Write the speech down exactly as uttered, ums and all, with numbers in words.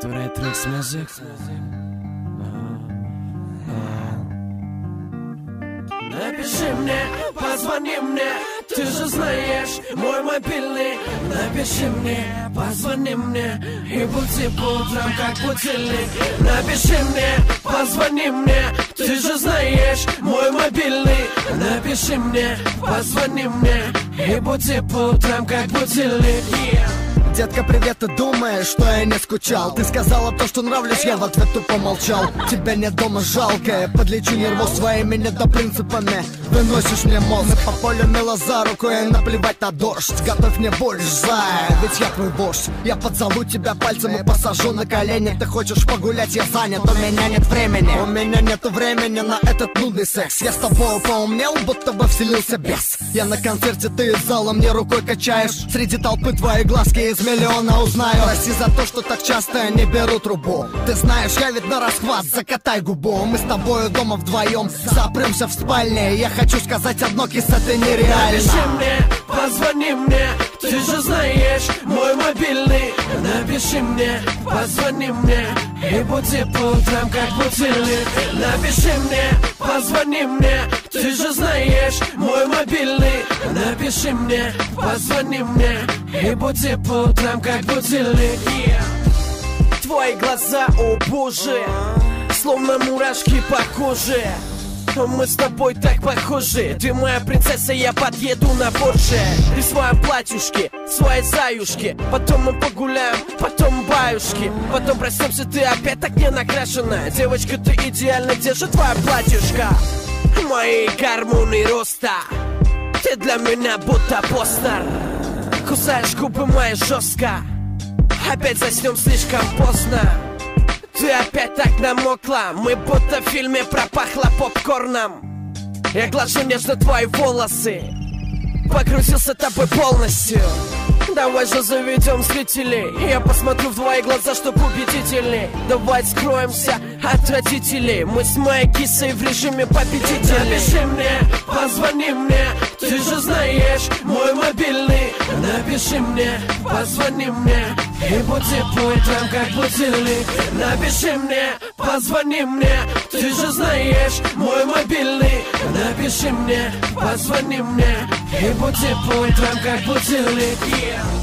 Который трек с music. Напиши мне, позвони мне, ты же знаешь мой мобильный. Напиши мне, позвони мне, и будь по утрам как будильник. Напиши мне, позвони мне, ты же знаешь мой мобильный. Напиши мне, позвони мне, и будь по утрам как будильник. Yeah. Детка, привет, ты думаешь, что я не скучал? Ты сказала то, что нравлюсь, я в ответ тупо молчал. Тебя нет дома, жалко, я подлечу нервов своими недопринципами. Выносишь мне мозг, по полю мило за руку, и наплевать на дождь. Готовь мне борщ, зая, ведь я твой вождь. Я подзову тебя пальцем и посажу на колени. Ты хочешь погулять, я занят, у меня нет времени. У меня нету времени на этот нудный секс. Я с тобой поумнел, будто бы вселился бес. Я на концерте, ты из зала мне рукой качаешь. Среди толпы твои глазки из миллиона узнаю. Прости за то, что так часто я не беру трубу. Ты знаешь, я ведь на расхват, закатай губу. Мы с тобою дома вдвоем запремся в спальне. Я хочу сказать одно, кис, это нереально. Напиши мне, позвони мне, ты же знаешь мой мобильный. Напиши мне, позвони мне, и будь по утрам как будильник. Напиши мне, позвони мне, ты же знаешь мой мобильный. Напиши мне, позвони мне, и будь по утрам как будильник. Yeah. Твои глаза, о боже, словно мурашки по коже. Мы с тобой так похожи. Ты моя принцесса, я подъеду на Порше. Ты в своем платьюшке, своей заюшке. Потом мы погуляем, потом баюшки. Потом проснемся, ты опять так не накрашенная. Девочка, ты идеально, где же твоя платьюшка? Мои гормоны роста, ты для меня будто постер. Кусаешь губы мои жестко, опять заснем слишком поздно. Ты опять так намокла, мы будто в фильме пропахло попкорном. Я глажу нежно твои волосы, погрузился тобой полностью. Давай же заведем зрителей, я посмотрю в твои глаза, чтоб убедительней. Давай скроемся от родителей, мы с моей кисой в режиме победителей. Напиши мне, позвони мне, ты же знаешь мой мобильный. Напиши мне, позвони мне, и будь по утрам как будильник. Напиши мне, позвони мне, ты же знаешь мой мобильный. Напиши мне, позвони мне, и будь по утрам как будильник. Yeah.